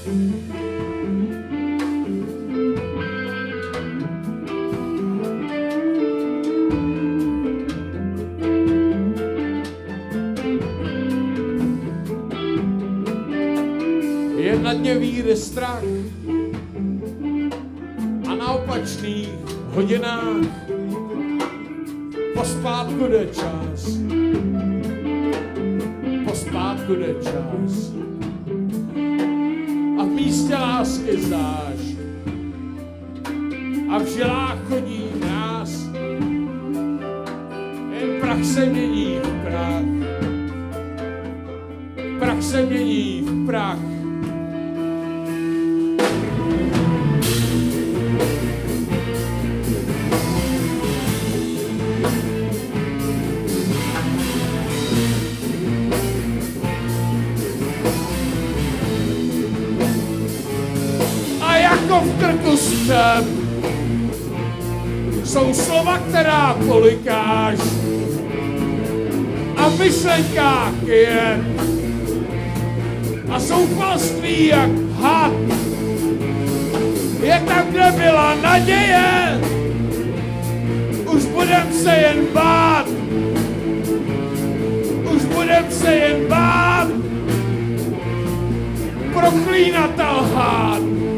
Je na dně víry strach a na opačných hodinách pospátku jde čas. Pospátku jde čas. A v místě lásky zášť a v žilách chodí mráz. Jen prach se mění v prach. Prach se mění v prach. V krku střep jsou slova, která polikáš a v myšlenkách je a zoufalství jak had. Je tam, kde byla naděje, už budem se jen bát, už budem se jen bát, proklínat a lhát.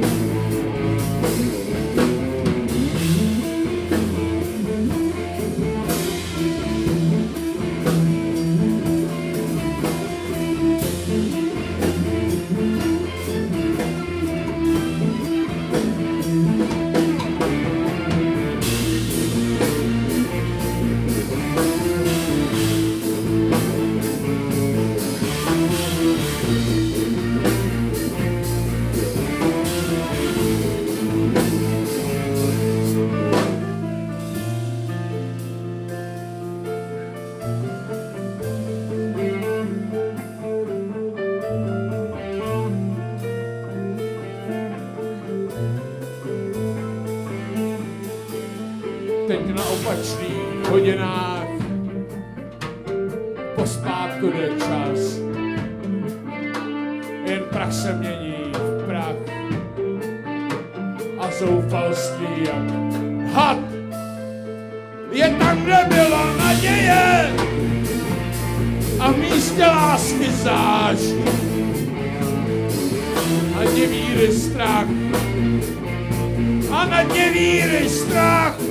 Teď na opačných hodinách pospátku jde čas. Jen prach se mění v prach a zoufalství jak had. Je tam, kde byla naděje a v místě lásky zášť. A dně víry strach a na dně víry strach.